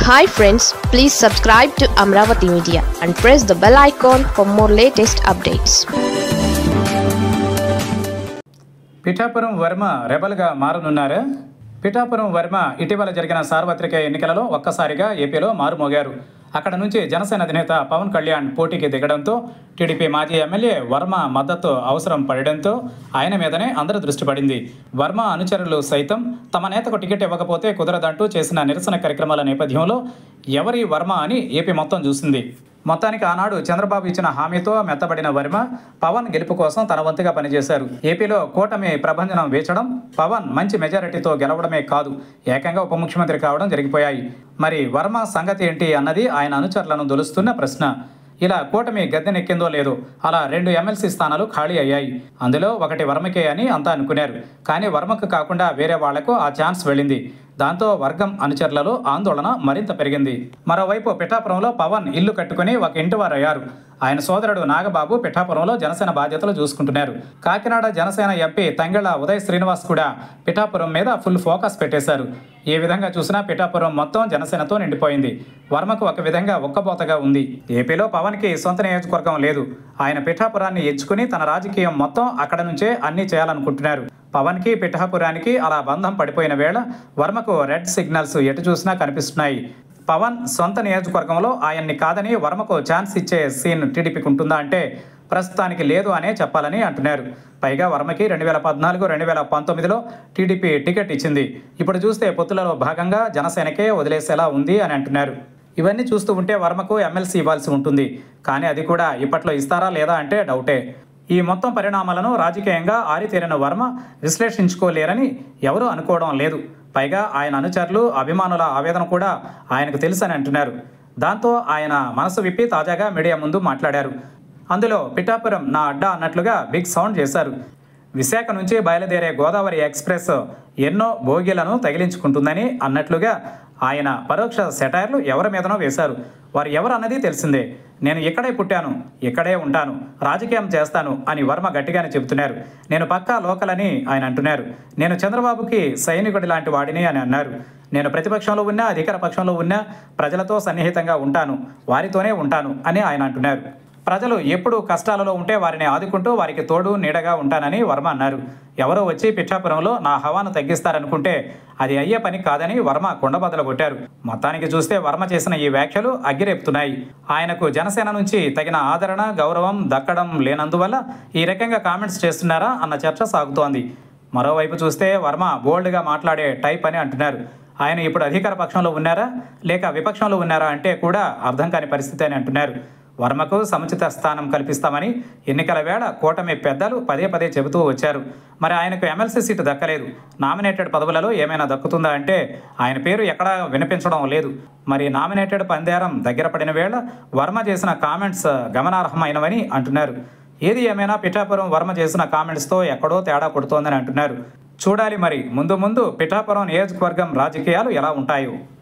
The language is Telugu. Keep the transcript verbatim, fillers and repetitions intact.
Hi friends, please subscribe to Amravati Media and press the bell icon for more latest updates. Pithapuram Varma రెబల్గా మారనున్నారా? Pithapuram Varma ఇటీవల జరిగిన సార్వత్రిక ఎన్నికలలో ఒక్కసారిగా ఏపీలో మారుమోగారు. అక్కడ నుంచి జనసేన అధినేత పవన్ కళ్యాణ్ పోటీకి దిగడంతో టీడీపీ మాజీ ఎమ్మెల్యే వర్మ మద్దతు అవసరం పడడంతో ఆయన మీదనే అందరి దృష్టి పడింది. వర్మ అనుచరులు సైతం తమ నేతకు టికెట్ ఇవ్వకపోతే కుదరదంటూ చేసిన నిరసన కార్యక్రమాల నేపథ్యంలో ఎవరి వర్మ అని ఏపీ మొత్తం చూసింది. మొత్తానికి ఆనాడు చంద్రబాబు ఇచ్చిన హామీతో మెత్తబడిన వర్మ పవన్ గెలుపు కోసం తన వంతుగా పనిచేశారు. ఏపీలో కూటమి ప్రభంజనం వేచడం, పవన్ మంచి మెజారిటీతో గెలవడమే కాదు, ఏకంగా ఉప ముఖ్యమంత్రి కావడం జరిగిపోయాయి. మరి వర్మ సంగతి ఏంటి అన్నది ఆయన అనుచరులను దొలుస్తున్న ప్రశ్న. ఇలా కూటమి గద్దెనెక్కిందో లేదో అలా రెండు ఎమ్మెల్సీ స్థానాలు ఖాళీ అయ్యాయి. అందులో ఒకటి వర్మకే అని అంతా అనుకున్నారు. కానీ వర్మకు కాకుండా వేరే వాళ్లకు ఆ ఛాన్స్ వెళ్ళింది. దాంతో వర్గం అనుచరులలో ఆందోళన మరింత పెరిగింది. మరోవైపు పిఠాపురంలో పవన్ ఇల్లు కట్టుకుని ఒక ఇంటి వారు అయ్యారు. ఆయన సోదరుడు నాగబాబు పిఠాపురంలో జనసేన బాధ్యతలు చూసుకుంటున్నారు. కాకినాడ జనసేన ఎంపీ తంగెళ్ల ఉదయ్ శ్రీనివాస్ కూడా పిఠాపురం మీద ఫుల్ ఫోకస్ పెట్టేశారు. ఏ విధంగా చూసినా పిఠాపురం మొత్తం జనసేనతో నిండిపోయింది. వర్మకు ఒక విధంగా ఒక్కబోతగా ఉంది. ఏపీలో పవన్కి సొంత నియోజకవర్గం లేదు. ఆయన పిఠాపురాన్ని ఎంచుకుని తన రాజకీయం మొత్తం అక్కడ నుంచే అన్నీ చేయాలనుకుంటున్నారు. పవన్కి పిఠాపురానికి అలా బంధం పడిపోయిన వేళ వర్మకు రెడ్ సిగ్నల్స్ ఎటు చూసినా కనిపిస్తున్నాయి. పవన్ సొంత నియోజకవర్గంలో ఆయన్ని కాదని వర్మకు ఛాన్స్ ఇచ్చే సీన్ టీడీపీకి ఉంటుందా అంటే ప్రస్తుతానికి లేదు అనే చెప్పాలని అంటున్నారు. పైగా వర్మకి రెండు వేల పద్నాలుగు రెండు వేల పంతొమ్మిదిలో టీడీపీ టికెట్ ఇచ్చింది. ఇప్పుడు చూస్తే పొత్తులలో భాగంగా జనసేనకే వదిలేసేలా ఉంది అని అంటున్నారు. ఇవన్నీ చూస్తూ ఉంటే వర్మకు ఎమ్మెల్సీ ఇవ్వాల్సి ఉంటుంది. కానీ అది కూడా ఇప్పట్లో ఇస్తారా లేదా అంటే డౌటే. ఈ మొత్తం పరిణామాలను రాజకీయంగా ఆరితేరిన వర్మ విశ్లేషించుకోలేరని ఎవరూ అనుకోవడం లేదు. పైగా ఆయన అనుచరులు, అభిమానుల ఆవేదన కూడా ఆయనకు తెలుసని అంటున్నారు. దాంతో ఆయన మనసు విప్పి తాజాగా మీడియా ముందు మాట్లాడారు. అందులో పిఠాపురం నా అడ్డా అన్నట్లుగా బిగ్ సౌండ్ చేశారు. విశాఖ నుంచి బయలుదేరే గోదావరి ఎక్స్ప్రెస్ ఎన్నో బోగీలను తగిలించుకుంటుందని అన్నట్లుగా ఆయన పరోక్ష సెటైర్లు ఎవరి మీదనో వేశారు. వారు ఎవరు అన్నది తెలిసిందే. నేను ఇక్కడే పుట్టాను, ఇక్కడే ఉంటాను, రాజకీయం చేస్తాను అని వర్మ గట్టిగానే చెబుతున్నారు. నేను పక్కా లోకల్ అని ఆయన అంటున్నారు. నేను చంద్రబాబుకి సైనికుడి లాంటి వాడిని అని అన్నారు. నేను ప్రతిపక్షంలో ఉన్నా, అధికార పక్షంలో ఉన్నా ప్రజలతో సన్నిహితంగా ఉంటాను, వారితోనే ఉంటాను అని ఆయన అంటున్నారు. ప్రజలు ఎప్పుడు కష్టాలలో ఉంటే వారిని ఆదుకుంటూ వారికి తోడు నీడగా ఉంటానని వర్మ అన్నారు. ఎవరో వచ్చి పిఠాపురంలో నా హవాను తగ్గిస్తారనుకుంటే అది అయ్యే పని కాదని వర్మ కుండబద్దలు కొట్టారు. మొత్తానికి చూస్తే వర్మ చేసిన ఈ వ్యాఖ్యలు అగ్గిరేపుతున్నాయి. ఆయనకు జనసేన నుంచి తగిన ఆదరణ, గౌరవం దక్కడం లేనందువల్ల ఈ రకంగా కామెంట్స్ చేస్తున్నారా అన్న చర్చ సాగుతోంది. మరోవైపు చూస్తే వర్మ బోల్డ్గా మాట్లాడే టైప్ అని అంటున్నారు. ఆయన ఇప్పుడు అధికార పక్షంలో ఉన్నారా లేక విపక్షంలో ఉన్నారా అంటే కూడా అర్థం కాని పరిస్థితి అని అంటున్నారు. వర్మకు సముచిత స్థానం కల్పిస్తామని ఎన్నికల వేళ కూటమి పెద్దలు పదే పదే చెబుతూ వచ్చారు. మరి ఆయనకు ఎమ్మెల్సీ సీటు దక్కలేదు. నామినేటెడ్ పదవులలో ఏమైనా దక్కుతుందా అంటే ఆయన పేరు ఎక్కడా వినిపించడం లేదు. మరి నామినేటెడ్ పందేరం దగ్గర పడిన వేళ వర్మ చేసిన కామెంట్స్ గమనార్హమైనవని అంటున్నారు. ఏది ఏమైనా పిఠాపురం వర్మ చేసిన కామెంట్స్తో ఎక్కడో తేడా కొడుతోందని అంటున్నారు. చూడాలి మరి ముందు ముందు పిఠాపురం నియోజకవర్గం రాజకీయాలు ఎలా ఉంటాయో.